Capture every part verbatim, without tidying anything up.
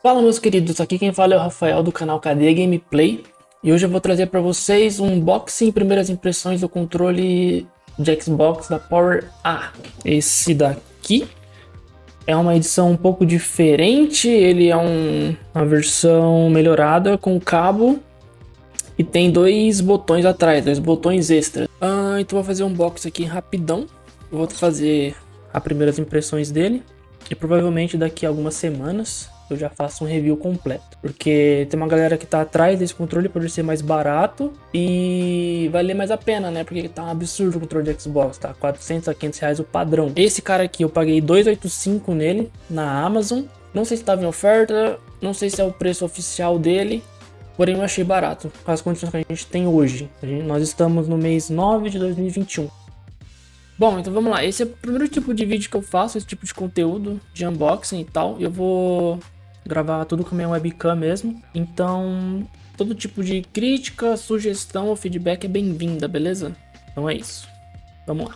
Fala, meus queridos, aqui quem fala é o Rafael do canal Cadeia Gameplay e hoje eu vou trazer para vocês um unboxing e primeiras impressões do controle de Xbox da Power A. Esse daqui é uma edição um pouco diferente, ele é um, uma versão melhorada com cabo e tem dois botões atrás, dois botões extras. Ah, então vou fazer um unboxing aqui rapidão, eu vou fazer as primeiras impressões dele e provavelmente daqui a algumas semanas eu já faço um review completo, porque tem uma galera que tá atrás desse controle por ser mais barato e valer mais a pena, né? Porque tá um absurdo o controle de Xbox, tá quatrocentos a quinhentos reais o padrão. Esse cara aqui eu paguei duzentos e oitenta e cinco nele na Amazon, não sei se estava em oferta, não sei se é o preço oficial dele, porém eu achei barato com as condições que a gente tem hoje. A gente, nós estamos no mês nove de dois mil e vinte e um. Bom, então vamos lá, esse é o primeiro tipo de vídeo que eu faço, esse tipo de conteúdo de unboxing e tal. Eu vou gravar tudo com a minha webcam mesmo, então todo tipo de crítica, sugestão ou feedback é bem-vinda, beleza? Então é isso, vamos lá.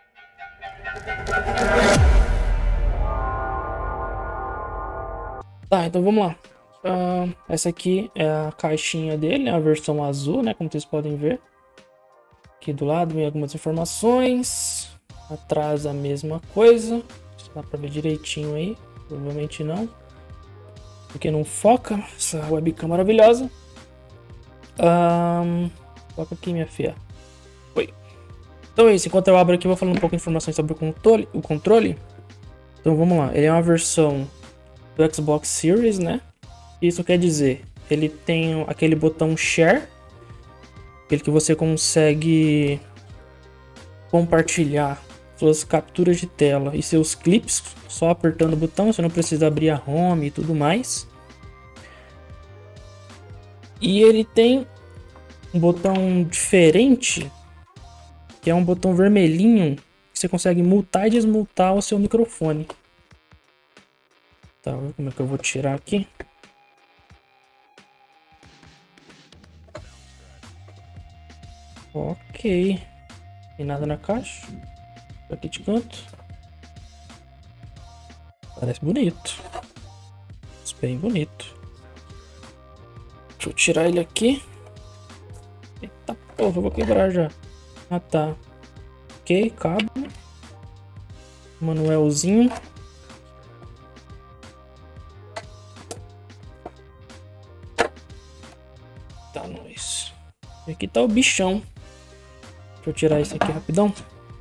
Tá, então vamos lá. Uh, essa aqui é a caixinha dele, a versão azul, né, como vocês podem ver. Aqui do lado vem algumas informações, atrás a mesma coisa, dá pra ver direitinho aí, provavelmente não, porque não foca, essa webcam maravilhosa. Um, foca aqui, minha filha. Oi. Então é isso, enquanto eu abro aqui eu vou falando um pouco de informações sobre o controle, o controle. Então vamos lá, ele é uma versão do Xbox Series, né? Isso quer dizer, ele tem aquele botão Share, aquele que você consegue compartilhar suas capturas de tela e seus clips só apertando o botão, você não precisa abrir a home e tudo mais. E ele tem um botão diferente, que é um botão vermelhinho, que você consegue mutar e desmutar o seu microfone. Tá, como é que eu vou tirar aqui? Ok, tem nada na caixa. Aqui de canto. Parece bonito. Bem bonito. Deixa eu tirar ele aqui. Eita porra, eu vou quebrar já. Ah tá. Ok, cabo. Manuelzinho. Tá, nóis. E aqui tá o bichão. Deixa eu tirar esse aqui rapidão.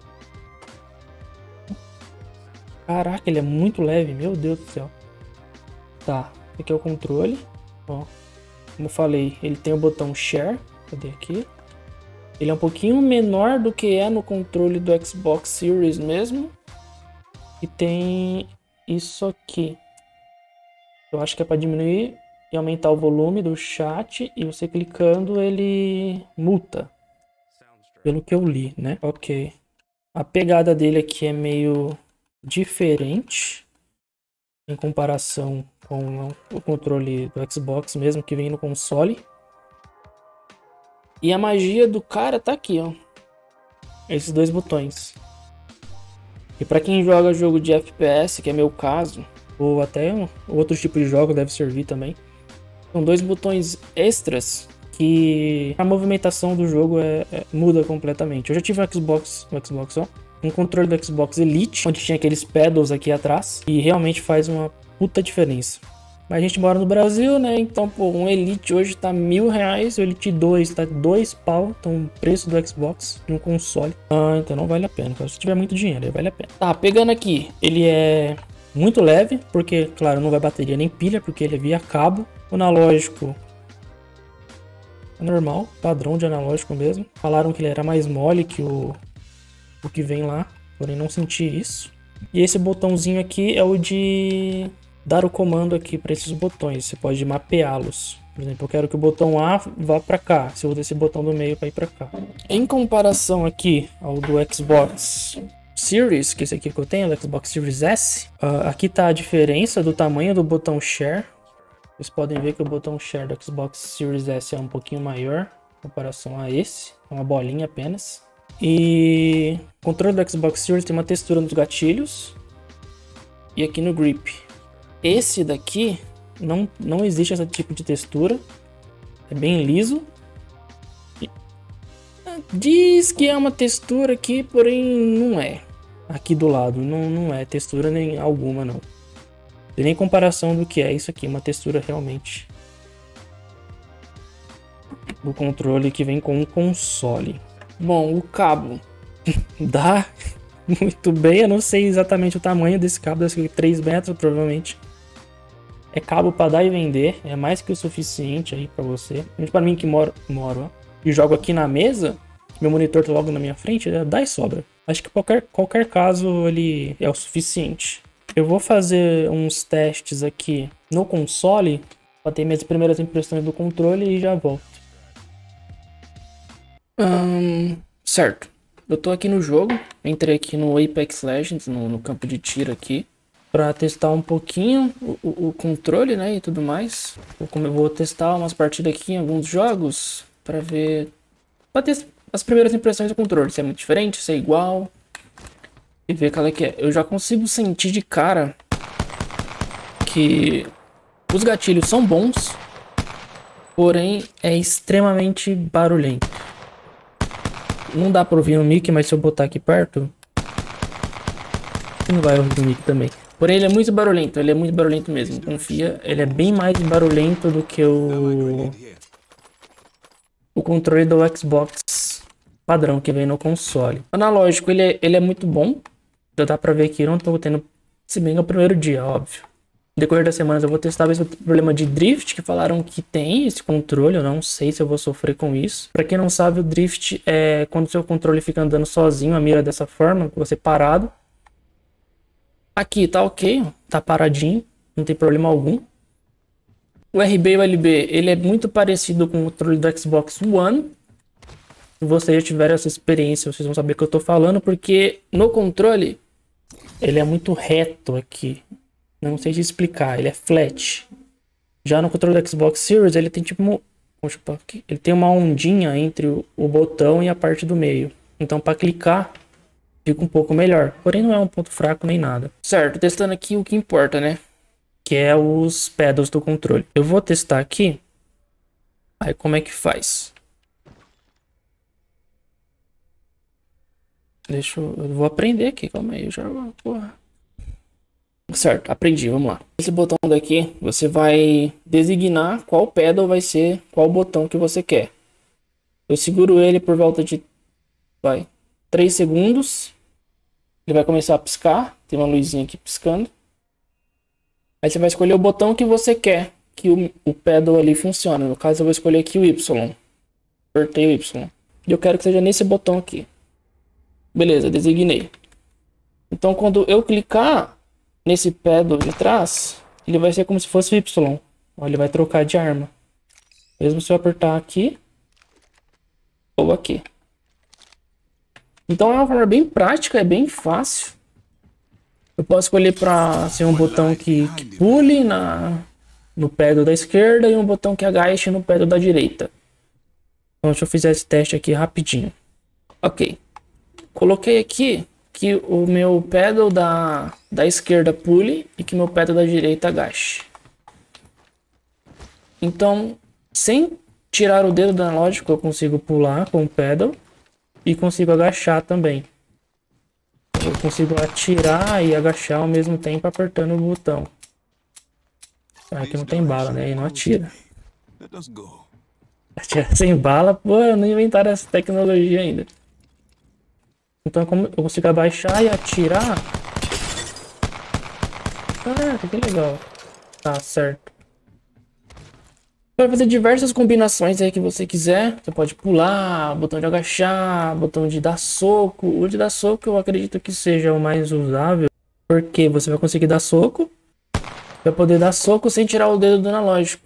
Caraca, ele é muito leve, meu Deus do céu. Tá, aqui é o controle. Ó, como eu falei, ele tem o botão Share. Cadê aqui? Ele é um pouquinho menor do que é no controle do Xbox Series mesmo. E tem isso aqui. Eu acho que é para diminuir e aumentar o volume do chat. E você clicando, ele muta. Pelo que eu li, né? Ok. A pegada dele aqui é meio diferente em comparação com o controle do Xbox mesmo, que vem no console. E a magia do cara tá aqui, ó. Esses dois botões. E pra quem joga jogo de F P S, que é meu caso, ou até um, outros tipos de jogo deve servir também, são dois botões extras que a movimentação do jogo é, é, muda completamente. Eu já tive um Xbox, um Xbox, ó, um controle do Xbox Elite, onde tinha aqueles pedals aqui atrás, e realmente faz uma puta diferença. Mas a gente mora no Brasil, né? Então, pô, um Elite hoje tá mil reais, o Elite dois tá dois pau, então o preço do Xbox de um console. Ah, então não vale a pena, se tiver muito dinheiro, aí vale a pena. Tá, pegando aqui, ele é muito leve, porque, claro, não vai bateria nem pilha, porque ele é via cabo. O analógico é normal, padrão de analógico mesmo. Falaram que ele era mais mole que o, o que vem lá, porém não senti isso. E esse botãozinho aqui é o de dar o comando aqui para esses botões. Você pode mapeá-los. Por exemplo, eu quero que o botão A vá para cá. Se eu uso esse botão do meio para ir para cá. Em comparação aqui ao do Xbox Series, que é esse aqui que eu tenho, do Xbox Series S, uh, aqui tá a diferença do tamanho do botão Share. Vocês podem ver que o botão Share do Xbox Series S é um pouquinho maior em comparação a esse. É uma bolinha apenas. E o controle do Xbox Series tem uma textura nos gatilhos e aqui no grip. Esse daqui Não, não existe esse tipo de textura. É bem liso. Diz que é uma textura aqui, porém não é. Aqui do lado, não, não é textura nem alguma, não. Tem nem comparação do que é isso aqui, uma textura realmente do controle que vem com o console. Bom, o cabo dá muito bem, eu não sei exatamente o tamanho desse cabo, deve ser três metros provavelmente. É cabo para dar e vender, é mais que o suficiente aí para você. Mas para mim que moro, moro ó, e jogo aqui na mesa, meu monitor tá logo na minha frente, dá e sobra. Acho que qualquer, qualquer caso ele é o suficiente. Eu vou fazer uns testes aqui no console para ter minhas primeiras impressões do controle e já volto. Hum, certo, eu tô aqui no jogo, entrei aqui no Apex Legends, no, no campo de tiro aqui, para testar um pouquinho o, o, o controle, né, e tudo mais. Vou, como eu vou testar umas partidas aqui em alguns jogos para ver, para ter as primeiras impressões do controle, se é muito diferente, se é igual, e ver qual é que é. Eu já consigo sentir de cara que os gatilhos são bons, porém é extremamente barulhento. Não dá pra ouvir no mic, mas se eu botar aqui perto, não vai ouvir no mic também. Porém ele é muito barulhento, ele é muito barulhento mesmo, confia. Ele é bem mais barulhento do que o o controle do Xbox padrão que vem no console. O analógico, ele é, ele é muito bom. Já dá pra ver que eu não tô tendo, se bem que é o primeiro dia, óbvio. No decorrer das semanas eu vou testar ver se eu tenho problema de drift, que falaram que tem esse controle, eu não sei se eu vou sofrer com isso. Pra quem não sabe, o drift é quando o seu controle fica andando sozinho, a mira dessa forma, com você parado. Aqui tá ok, tá paradinho, não tem problema algum. O R B e o L B, ele é muito parecido com o controle do Xbox One. Se vocês já tiverem essa experiência, vocês vão saber o que eu tô falando, porque no controle ele é muito reto aqui. Eu não sei te explicar, ele é flat. Já no controle do Xbox Series, ele tem tipo uma, ele tem uma ondinha entre o, o botão e a parte do meio. Então para clicar fica um pouco melhor, porém não é um ponto fraco nem nada. Certo, testando aqui o que importa, né? Que é os pedals do controle. Eu vou testar aqui. Aí como é que faz? Deixa eu... Eu vou aprender aqui, calma aí, eu já... Porra. Certo, aprendi, vamos lá. Esse botão daqui, você vai designar qual pedal vai ser, qual botão que você quer. Eu seguro ele por volta de... Vai, três segundos. Ele vai começar a piscar, tem uma luzinha aqui piscando. Aí você vai escolher o botão que você quer que o, o pedal ali funcione. No caso eu vou escolher aqui o Y. Apertei o Y. E eu quero que seja nesse botão aqui. Beleza, designei. Então quando eu clicar nesse pedal de trás, ele vai ser como se fosse o Y. Ó, ele vai trocar de arma. Mesmo se eu apertar aqui ou aqui. Então é uma forma bem prática, é bem fácil. Eu posso escolher para ser um botão que, que pule na, no pedal da esquerda e um botão que agache no pedal da direita. Então deixa eu fazer esse teste aqui rapidinho. Ok. Coloquei aqui que o meu pedal da, da esquerda pule e que meu pedal da direita agache. Então, sem tirar o dedo do analógico, eu consigo pular com o pedal e consigo agachar também. Eu consigo atirar e agachar ao mesmo tempo apertando o botão. Aqui não tem bala, né? E não atira. Atirar sem bala, pô, não inventaram essa tecnologia ainda. Então como eu consigo abaixar e atirar. Caraca, que legal. Tá certo. Vai fazer diversas combinações aí que você quiser. Você pode pular, botão de agachar, botão de dar soco. O de dar soco eu acredito que seja o mais usável, porque você vai conseguir dar soco. Vai poder dar soco sem tirar o dedo do analógico.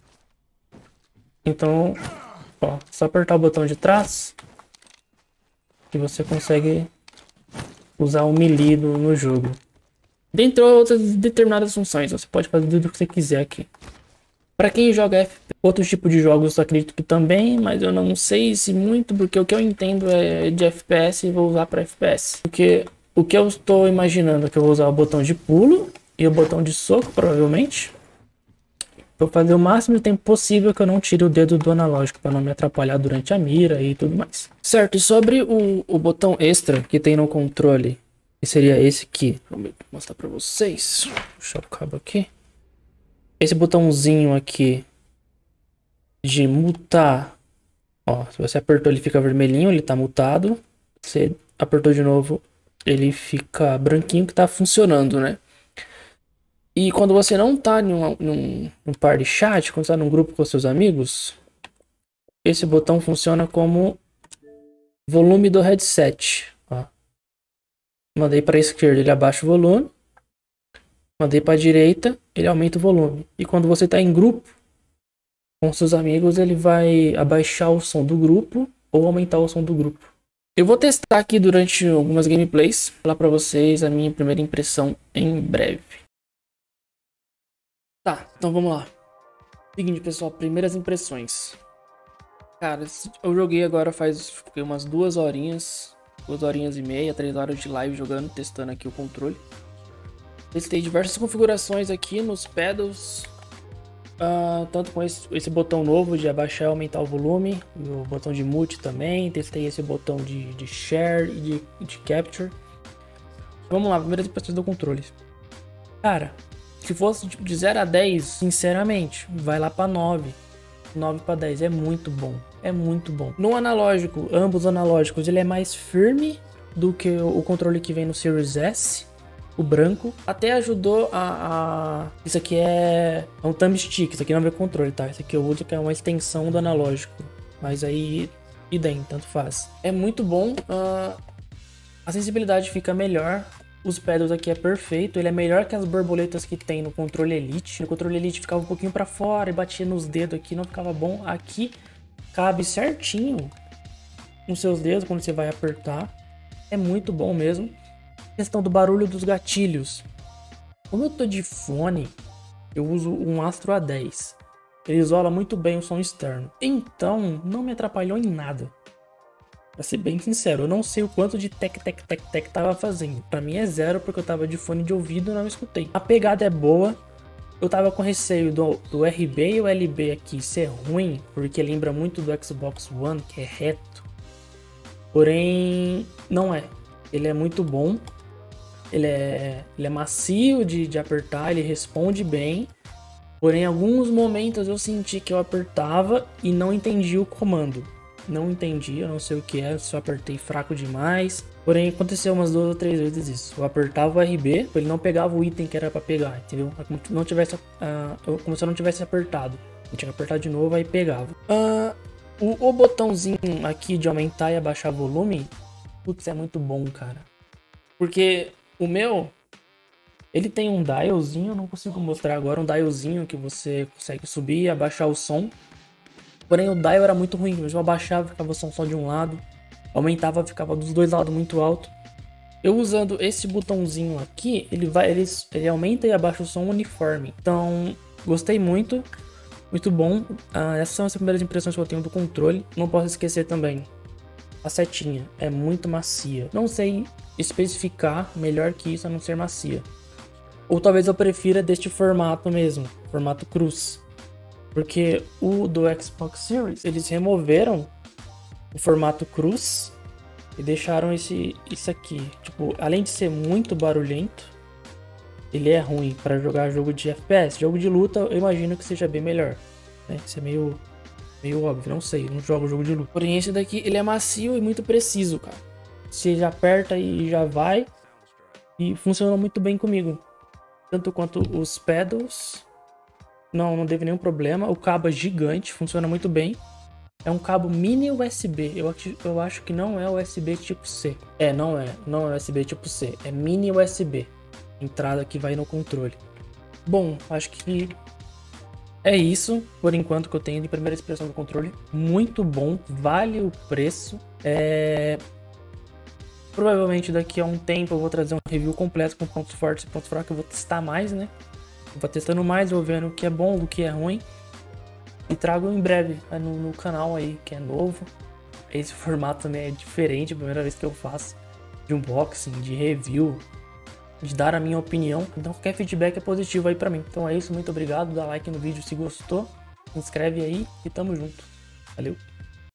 Então, ó, só apertar o botão de trás que você consegue usar o melee no, no jogo. Dentre outras determinadas funções, você pode fazer tudo o que você quiser aqui. Para quem joga F P S, outro tipo de jogos eu acredito que também, mas eu não sei se muito, porque o que eu entendo é de F P S e vou usar para F P S. Porque o que eu estou imaginando é que eu vou usar o botão de pulo e o botão de soco, provavelmente. Vou fazer o máximo de tempo possível que eu não tire o dedo do analógico para não me atrapalhar durante a mira e tudo mais. Certo, e sobre o, o botão extra que tem no controle, que seria esse aqui. Vou mostrar para vocês. Puxar o cabo aqui. Esse botãozinho aqui de mutar. Ó, se você apertou ele fica vermelhinho, ele tá mutado. Você apertou de novo, ele fica branquinho que tá funcionando, né? E quando você não tá em um, num, num party chat, quando você tá num grupo com seus amigos, esse botão funciona como volume do headset. Ó. Mandei para a esquerda, ele abaixa o volume. Mandei para a direita, ele aumenta o volume. E quando você tá em grupo com seus amigos, ele vai abaixar o som do grupo ou aumentar o som do grupo. Eu vou testar aqui durante algumas gameplays, falar para vocês a minha primeira impressão em breve. Tá, então vamos lá. Seguinte, pessoal, primeiras impressões. Cara, eu joguei agora faz umas duas horinhas, duas horinhas e meia, três horas de live jogando, testando aqui o controle. Testei diversas configurações aqui nos pedals, uh, tanto com esse, esse botão novo de abaixar e aumentar o volume, e o botão de mute também. Testei esse botão de, de share e de, de capture. Vamos lá, primeiras impressões do controle. Cara, se fosse tipo, de zero a dez, sinceramente, vai lá para nove. nove para dez, é muito bom, é muito bom. No analógico, ambos analógicos, ele é mais firme do que o controle que vem no Series S, o branco. Até ajudou a... a... Isso aqui é... é um thumbstick, isso aqui não é meu controle, tá? Isso aqui eu uso que é uma extensão do analógico. Mas aí, idem, tanto faz. É muito bom, uh... a sensibilidade fica melhor. Os pedals aqui é perfeito, ele é melhor que as borboletas que tem no controle Elite. No controle Elite ficava um pouquinho pra fora e batia nos dedos aqui, não ficava bom. Aqui cabe certinho nos seus dedos quando você vai apertar. É muito bom mesmo. Questão do barulho dos gatilhos. Como eu tô de fone, eu uso um Astro A dez. Ele isola muito bem o som externo. Então, não me atrapalhou em nada. Pra ser bem sincero, eu não sei o quanto de tec tec tec tec tava fazendo. Pra mim é zero porque eu tava de fone de ouvido e não escutei. A pegada é boa. Eu tava com receio do, do R B e o L B aqui ser ruim, porque lembra muito do Xbox One, que é reto. Porém, não é. Ele é muito bom. Ele é, ele é macio de, de apertar, ele responde bem. Porém, em alguns momentos eu senti que eu apertava e não entendi o comando. Não entendi, eu não sei o que é, só apertei fraco demais. Porém, aconteceu umas duas ou três vezes isso. Eu apertava o R B, ele não pegava o item que era pra pegar, entendeu? Como se, não tivesse, uh, como se eu não tivesse apertado. Eu tinha que apertar de novo, aí pegava. Uh, o, o botãozinho aqui de aumentar e abaixar volume, putz, é muito bom, cara. Porque o meu, ele tem um dialzinho, eu não consigo mostrar agora, um dialzinho que você consegue subir e abaixar o som. Porém, o dial era muito ruim, eu abaixava, ficava o som só de um lado, aumentava, ficava dos dois lados muito alto. Eu usando esse botãozinho aqui, ele vai, ele, ele aumenta e abaixa o som uniforme. Então, gostei muito, muito bom. Ah, essas são as primeiras impressões que eu tenho do controle. Não posso esquecer também, a setinha é muito macia. Não sei especificar melhor que isso a não ser macia. Ou talvez eu prefira deste formato mesmo, formato cruz. Porque o do Xbox Series, eles removeram o formato cruz e deixaram esse, isso aqui. Tipo, além de ser muito barulhento, ele é ruim para jogar jogo de F P S. Jogo de luta, eu imagino que seja bem melhor. Né? Isso é meio, meio óbvio, não sei, não jogo jogo de luta. Porém, esse daqui, ele é macio e muito preciso, cara. Você já aperta e já vai. E funciona muito bem comigo. Tanto quanto os pedals. Não, não teve nenhum problema. O cabo é gigante, funciona muito bem. É um cabo mini U S B. Eu, eu acho que não é U S B tipo C. É, não é. Não é U S B tipo C. É mini U S B. Entrada que vai no controle. Bom, acho que é isso por enquanto que eu tenho de primeira expressão do controle. Muito bom. Vale o preço. É... Provavelmente daqui a um tempo eu vou trazer um review completo com pontos fortes e pontos fracos. Eu vou testar mais, né? Vou testando mais, vou vendo o que é bom, o que é ruim. E trago em breve no, no canal aí, que é novo. Esse formato também é diferente, a primeira vez que eu faço. De unboxing, de review. de dar a minha opinião. Então qualquer feedback é positivo aí pra mim. Então é isso, muito obrigado, dá like no vídeo se gostou, se inscreve aí e tamo junto. Valeu!